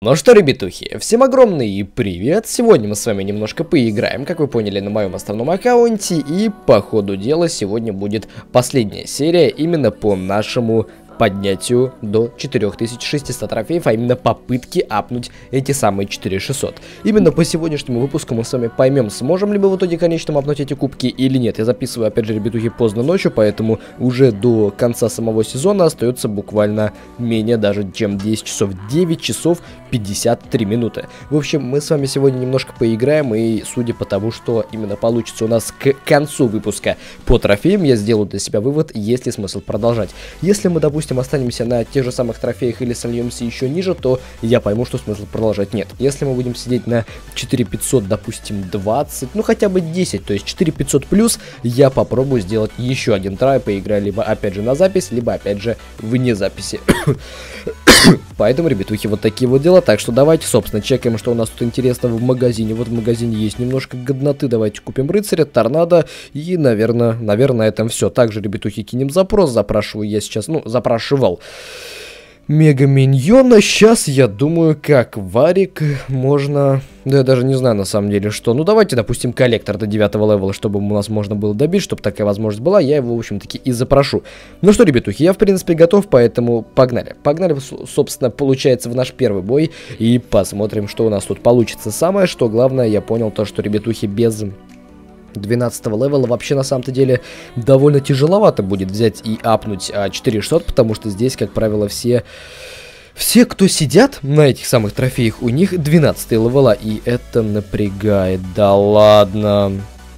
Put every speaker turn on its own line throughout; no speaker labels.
Ну что, ребятухи, всем огромный привет! Сегодня мы с вами немножко поиграем, как вы поняли, на моем основном аккаунте. И по ходу дела сегодня будет последняя серия именно по нашему поднятию до 4600 трофеев, а именно попытки апнуть эти самые 4600. Именно по сегодняшнему выпуску мы с вами поймем, сможем ли мы в итоге конечно апнуть эти кубки или нет. Я записываю, опять же, ребятухи, поздно ночью, поэтому уже до конца самого сезона остается буквально менее даже чем 10 часов, 9 часов 53 минуты. В общем, мы с вами сегодня немножко поиграем, и судя по тому, что именно получится у нас к концу выпуска по трофеям, я сделаю для себя вывод, есть ли смысл продолжать. Если мы, допустим, останемся на тех же самых трофеях или сольемся еще ниже, то я пойму, что смысл продолжать нет. Если мы будем сидеть на 4500, допустим, 20, ну хотя бы 10, то есть 4500 плюс, я попробую сделать еще один трай, поиграю либо опять же на запись, либо опять же вне записи. Поэтому, ребятухи, вот такие вот дела. Так что давайте, собственно, чекаем, что у нас тут интересного в магазине. Вот в магазине есть немножко годноты. Давайте купим рыцаря, торнадо. И, наверное, на этом все. Также, ребятухи, кинем запрос. Запрашиваю я сейчас, запрашивал мега-миньона. Сейчас, я думаю, как варик можно... Да я даже не знаю, на самом деле, что. Ну, давайте, допустим, коллектор до 9 левела, чтобы у нас можно было добить, чтобы такая возможность была. Я его, в общем-таки, и запрошу. Ну что, ребятухи, я, в принципе, готов, поэтому погнали. Погнали, собственно, получается, в наш первый бой. И посмотрим, что у нас тут получится. Самое, что главное, я понял то, что, ребятухи, без 12 левела вообще на самом-то деле довольно тяжеловато будет взять и апнуть 4600, потому что здесь, как правило, все, кто сидят на этих самых трофеях, у них 12 левела, и это напрягает. Да ладно.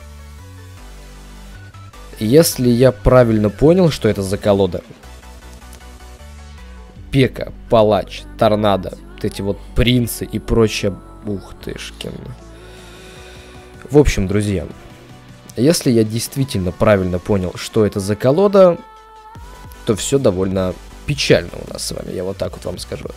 Если я правильно понял, что это за колода, Пека, Палач, Торнадо, вот эти вот принцы и прочее, ух тышкин. В общем, друзья, если я действительно правильно понял, что это за колода, то все довольно печально у нас с вами, я вот так вот вам скажу.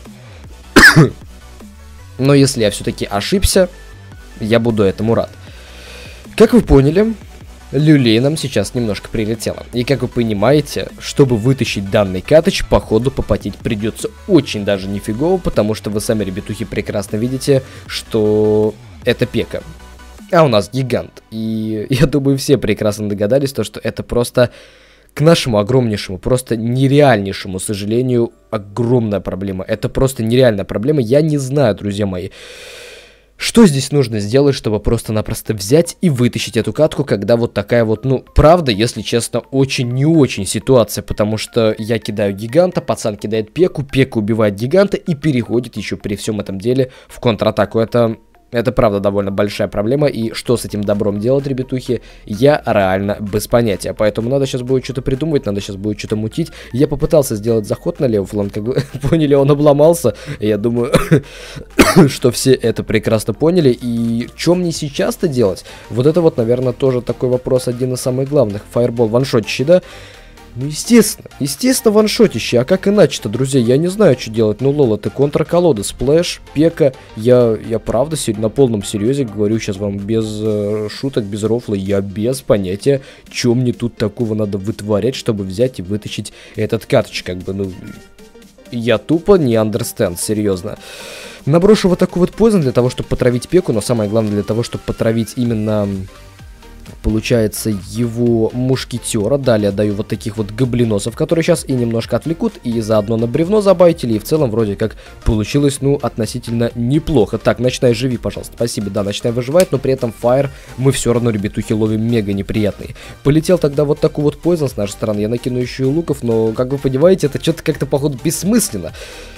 Но если я все-таки ошибся, я буду этому рад. Как вы поняли, люлей нам сейчас немножко прилетело. И как вы понимаете, чтобы вытащить данный катыч, походу попотеть придется очень даже нифигово, потому что вы сами, ребятухи, прекрасно видите, что это пека. А у нас гигант. И я думаю, все прекрасно догадались, что это просто, к нашему огромнейшему, просто нереальнейшему сожалению, огромная проблема. Это просто нереальная проблема. Я не знаю, друзья мои, что здесь нужно сделать, чтобы просто-напросто взять и вытащить эту катку, когда вот такая вот, правда, если честно, очень не очень ситуация, потому что я кидаю гиганта, пацан кидает пеку, пека убивает гиганта и переходит еще при всем этом деле в контратаку. Это правда довольно большая проблема, и что с этим добром делать, ребятухи, я реально без понятия. Поэтому надо сейчас будет что-то придумывать, надо сейчас будет что-то мутить. Я попытался сделать заход на левый фланг, как вы поняли, он обломался. Я думаю, что все это прекрасно поняли. И что мне сейчас-то делать? Вот это вот, наверное, тоже такой вопрос, один из самых главных. Фаербол ваншотище, да? Ну, естественно, ваншотище, а как иначе-то, друзья, я не знаю, что делать. Ну, лол, это контрколода, сплэш, пека, я правда на полном серьезе говорю сейчас вам без шуток, без рофла, я без понятия, что мне тут такого надо вытворять, чтобы взять и вытащить этот катыч, как бы, я тупо не understand, серьезно. Наброшу вот такой вот поизон для того, чтобы потравить пеку, но самое главное для того, чтобы потравить именно... Получается, его мушкетера. Далее даю вот таких вот гоблиносов, которые сейчас и немножко отвлекут, и заодно на бревно забайтили, и в целом вроде как получилось, относительно неплохо. Так, ночная живи, пожалуйста. Спасибо, да, ночная выживает, но при этом фаер мы все равно, ребятухи, ловим мега неприятный. Полетел тогда вот такой вот поизон с нашей стороны. Я накину еще и луков, но, как вы понимаете, это что-то как-то, походу, бессмысленно.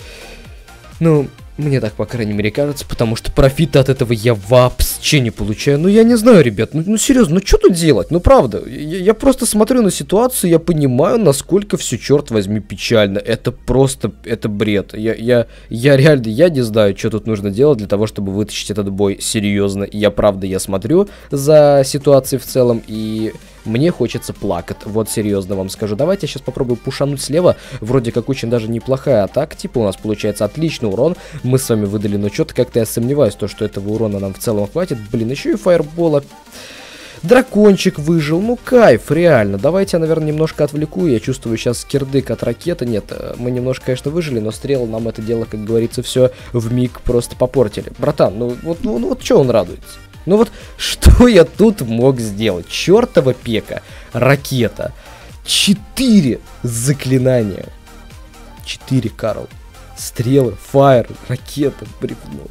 Мне так, по крайней мере, кажется, потому что профита от этого я вообще не получаю. Я не знаю, ребят, серьезно, что тут делать? Правда, я просто смотрю на ситуацию, я понимаю, насколько все, черт возьми, печально. Это просто, это бред. Я реально, я не знаю, что тут нужно делать для того, чтобы вытащить этот бой серьезно. Я смотрю за ситуацией в целом, и... Мне хочется плакать, вот серьезно вам скажу. Давайте я сейчас попробую пушануть слева. Вроде как очень даже неплохая атака. Типа у нас получается отличный урон. Мы с вами выдали, но что-то как-то я сомневаюсь, что этого урона нам в целом хватит. Блин, еще и фаербола. Дракончик выжил, ну кайф, реально. Давайте я, наверное, немножко отвлеку. Я чувствую сейчас кирдык от ракеты. Нет, мы немножко, конечно, выжили, но стрелы нам это дело, как говорится, все вмиг просто попортили. Братан, ну вот что он радуется? Ну вот, что я тут мог сделать? Чёртова пека, ракета, 4 заклинания. 4, Карл. Стрелы, фаер, ракета, бревно.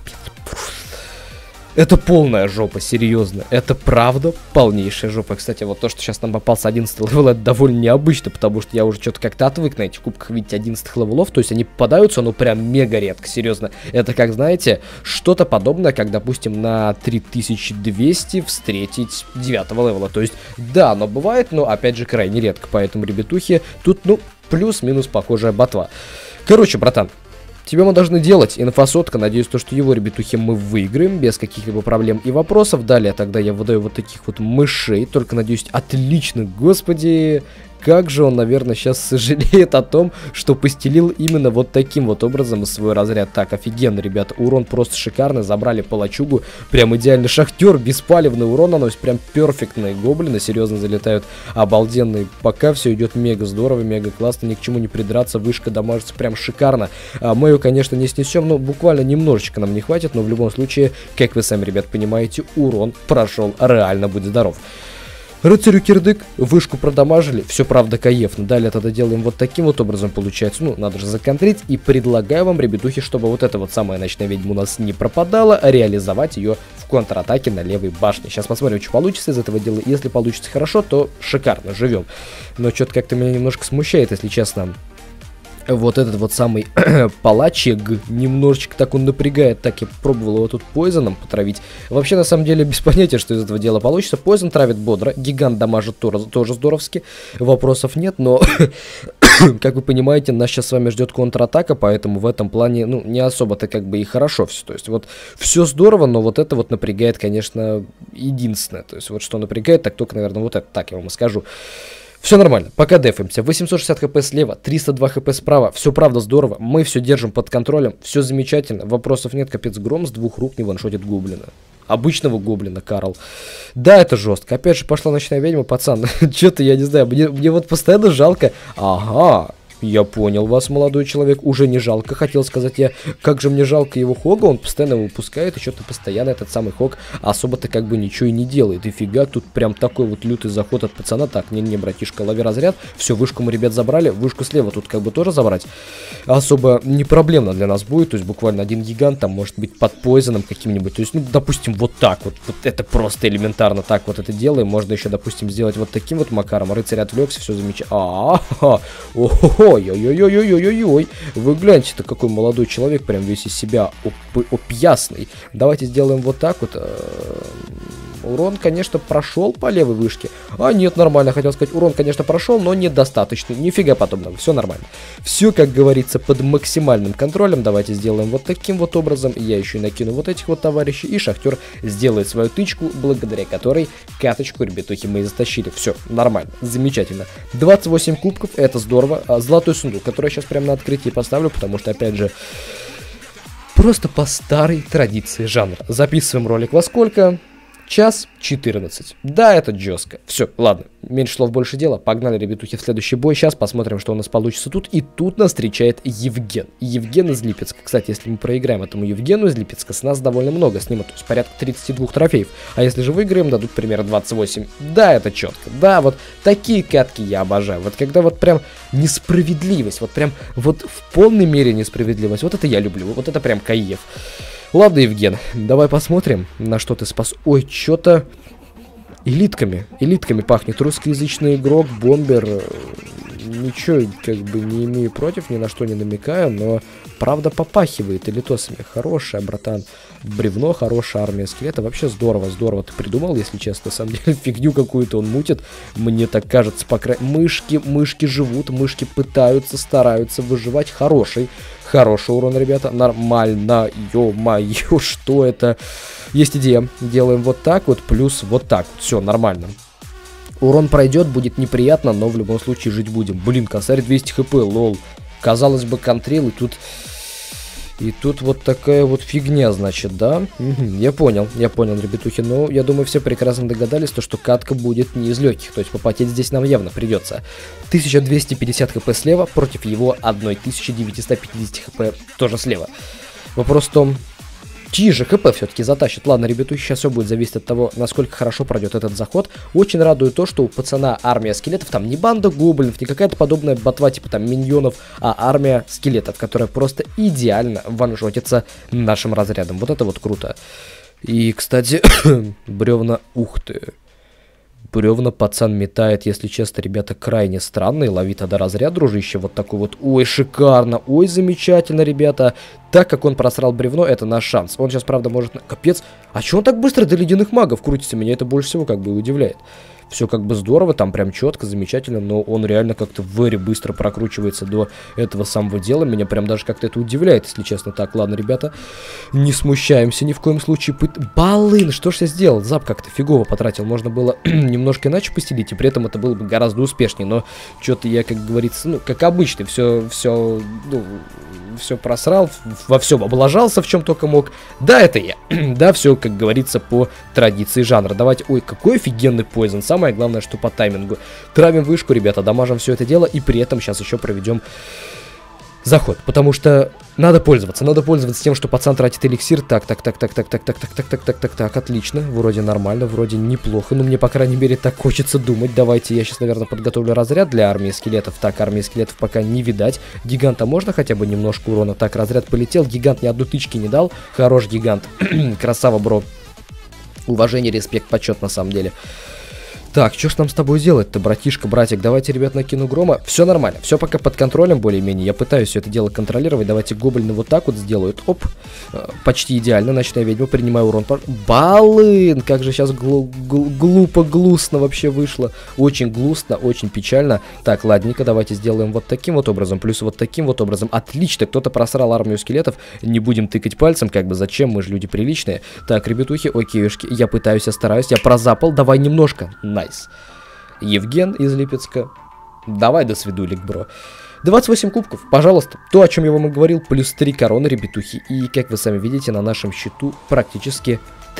Это полная жопа, серьезно. Это правда полнейшая жопа. Кстати, вот то, что сейчас нам попался 11 левел, это довольно необычно, потому что я уже что-то как-то отвык на этих кубках видеть 11 левелов. То есть они попадаются, но прям мега редко, серьезно. Это как, знаете, что-то подобное, как, допустим, на 3200 встретить 9 левела. То есть, да, оно бывает, но, опять же, крайне редко. Поэтому, ребятухи, тут, ну, плюс-минус похожая ботва. Короче, братан, тебе мы должны делать инфосотка. Надеюсь, то, что его, ребятухи, мы выиграем без каких-либо проблем и вопросов. Далее тогда я выдаю вот таких вот мышей. Только, надеюсь, отлично. Господи, как же он, наверное, сейчас сожалеет о том, что постелил именно вот таким вот образом свой разряд. Так, офигенно, ребята, урон просто шикарный. Забрали палачугу, прям идеальный шахтер, беспалевный урон наносит, прям перфектные гоблины, серьезно залетают, обалденные. Пока все идет мега здорово, мега классно, ни к чему не придраться, вышка дамажится прям шикарно. Мы ее, конечно, не снесем, но буквально немножечко нам не хватит, но в любом случае, как вы сами, ребят, понимаете, урон прошел реально, будь здоров. Рыцарю кирдык, вышку продамажили, все правда каефно. Далее тогда делаем вот таким вот образом, получается, ну, надо же законтрить. И предлагаю вам, ребятухи, чтобы вот эта вот самая ночная ведьма у нас не пропадала, реализовать ее в контратаке на левой башне. Сейчас посмотрим, что получится из этого дела. Если получится хорошо, то шикарно, живем. Но что-то как-то меня немножко смущает, если честно. Вот этот вот самый палачик, немножечко так он напрягает, так я пробовал его тут пойзоном потравить. Вообще, на самом деле, без понятия, что из этого дела получится. Пойзон травит бодро, гигант дамажит тоже здоровски, вопросов нет, но, как вы понимаете, нас сейчас с вами ждет контратака, поэтому в этом плане, ну, не особо-то как бы и хорошо все. То есть, вот, все здорово, но вот это вот напрягает, конечно, единственное. То есть, вот что напрягает, так только, наверное, вот это, так я вам и скажу. Все нормально, пока дефаемся. 860 хп слева, 302 хп справа. Все правда здорово, мы все держим под контролем. Все замечательно, вопросов нет. Капец, гром с 2 рук не ваншотит гоблина. Обычного гоблина, Карл. Да, это жестко. Опять же пошла ночная ведьма, пацан. Что-то я не знаю, мне вот постоянно жалко. Ага. Я понял вас, молодой человек, уже не жалко, хотел сказать я, как же мне жалко его Хога, он постоянно его выпускает, и что-то постоянно этот самый Хог особо-то как бы ничего и не делает, и фига, тут прям такой вот лютый заход от пацана. Так, не, братишка, лови разряд, все, вышку мы, ребят, забрали, вышку слева тут как бы тоже забрать особо не проблемно для нас будет, то есть буквально один гигант там может быть под пойзоном каким-нибудь, то есть, ну, допустим, вот так вот это просто элементарно так вот это делаем, можно еще, допустим, сделать вот таким вот макаром, рыцарь отвлекся, все замечательно, ого. Ой-ой-ой-ой-ой-ой-ой. Вы гляньте-то, какой молодой человек, прям весь из себя опьясный. Давайте сделаем вот так вот. Урон, конечно, прошел по левой вышке. А нет, нормально, хотел сказать, урон, конечно, прошел, но недостаточно. Нифига подобного, все нормально. Все, как говорится, под максимальным контролем. Давайте сделаем вот таким вот образом. Я еще и накину вот этих вот товарищей. И шахтер сделает свою тычку, благодаря которой каточку, ребятухи, мы и затащили. Все, нормально, замечательно. 28 кубков, это здорово. Золотой сундук, который я сейчас прямо на открытии поставлю, потому что, опять же, просто по старой традиции жанра. Записываем ролик во сколько? Час 14. Да, это жестко. Все, ладно, меньше слов, больше дела. Погнали, ребятухи, в следующий бой. Сейчас посмотрим, что у нас получится тут. И тут нас встречает Евген. Евген из Липецка. Кстати, если мы проиграем этому Евгену из Липецка, с нас довольно много снимут. То есть порядка 32 трофеев. А если же выиграем, дадут примерно 28. Да, это четко. Да, вот такие катки я обожаю. Вот когда вот прям несправедливость. Вот прям вот в полной мере несправедливость. Вот это я люблю. Вот это прям кайф. Ладно, Евген, давай посмотрим, на что ты спас. Ой, что-то элитками пахнет. Русскоязычный игрок, бомбер. Ничего как бы не имею против, ни на что не намекаю, но правда попахивает элитосами. Хорошая, братан. Бревно, хорошая армия скелета. Вообще здорово, здорово ты придумал, если честно. На самом деле фигню какую-то он мутит. Мне так кажется, мышки живут, мышки пытаются, стараются выживать. Хороший урон, ребята. Нормально. Ё-моё, что это? Есть идея. Делаем вот так вот, плюс вот так вот. Все, нормально. Урон пройдет, будет неприятно, но в любом случае жить будем. Блин, косарь 200 хп, лол. Казалось бы, контрил, и тут И тут вот такая вот фигня, значит, да? Угу, я понял, ребятухи. Но я думаю, все прекрасно догадались, то, что катка будет не из легких. То есть попотеть здесь нам явно придется. 1250 хп слева против его 1950 хп тоже слева. Вопрос в том, чьи же ХП все-таки затащит. Ладно, ребятушки, сейчас все будет зависеть от того, насколько хорошо пройдет этот заход. Очень радует то, что у пацана армия скелетов, там не банда гоблинов, не какая-то подобная ботва, типа там миньонов, а армия скелетов, которая просто идеально ваншотится нашим разрядом. Вот это вот круто. И, кстати, бревна, ух ты. Бревна пацан метает, если честно, ребята, крайне странные. Лови тогда разряд, дружище, вот такой вот. Ой, шикарно, ой, замечательно, ребята. Так как он просрал бревно, это наш шанс. Он сейчас, правда, может... Капец, а чё он так быстро до ледяных магов крутится? Меня это больше всего как бы удивляет. Все как бы здорово, там прям четко, замечательно, но он реально как-то very быстро прокручивается до этого самого дела. Меня прям даже как-то это удивляет, если честно. Так, ладно, ребята, не смущаемся ни в коем случае. Балын, что ж я сделал? Зап как-то фигово потратил. Можно было немножко иначе постелить, и при этом это было бы гораздо успешнее. Но что-то я, как говорится, ну, как обычно, все просрал, во всем облажался, в чем только мог. Да, это я. Да, все, как говорится, по традиции жанра. Давайте, ой, какой офигенный поизон. Самое главное, что по таймингу. Травим вышку, ребята, дамажим все это дело, и при этом сейчас еще проведем заход, потому что надо пользоваться тем, что пацан тратит эликсир. Так, отлично, вроде нормально, вроде неплохо, но мне, по крайней мере, так хочется думать. Давайте я сейчас, наверное, подготовлю разряд для армии скелетов. Так, армии скелетов пока не видать. Гиганта можно хотя бы немножко урона? Так, разряд полетел, гигант ни одной тычки не дал. Хорош гигант, красава, бро. Уважение, респект, почет на самом деле. Так, что ж нам с тобой делать-то, братишка, братик? Давайте, ребят, накину грома. Все нормально, все пока под контролем более-менее. Я пытаюсь все это дело контролировать. Давайте гоблины вот так вот сделают. Оп, почти идеально. Ночная ведьма, принимаю урон. Балын! Как же сейчас глупо, глустно вообще вышло. Очень глустно, очень печально. Так, ладненько, давайте сделаем вот таким вот образом. Плюс вот таким вот образом. Отлично, кто-то просрал армию скелетов. Не будем тыкать пальцем, как бы зачем, мы же люди приличные. Так, ребятухи, окейушки, я пытаюсь, я стараюсь. Я прозапал, давай немножко. Найс. Евген из Липецка. Давай до свидулик, бро. 28 кубков, пожалуйста. То, о чем я вам и говорил, плюс 3 короны, ребятухи. И, как вы сами видите, на нашем счету практически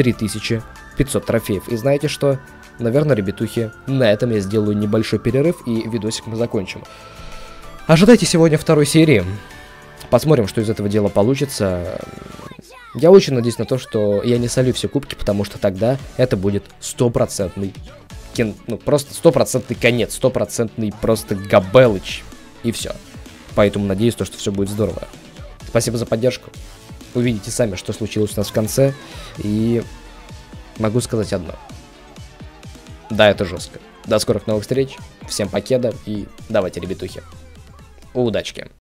3500 трофеев. И знаете что? Наверное, ребятухи, на этом я сделаю небольшой перерыв, и видосик мы закончим. Ожидайте сегодня второй серии. Посмотрим, что из этого дела получится. Я очень надеюсь на то, что я не солю все кубки, потому что тогда это будет стопроцентный, ну, просто стопроцентный конец, стопроцентный просто габелыч. И все. Поэтому надеюсь, что все будет здорово. Спасибо за поддержку. Увидите сами, что случилось у нас в конце. И могу сказать одно. Да, это жестко. До скорых новых встреч. Всем покеда и давайте, ребятухи. Удачки.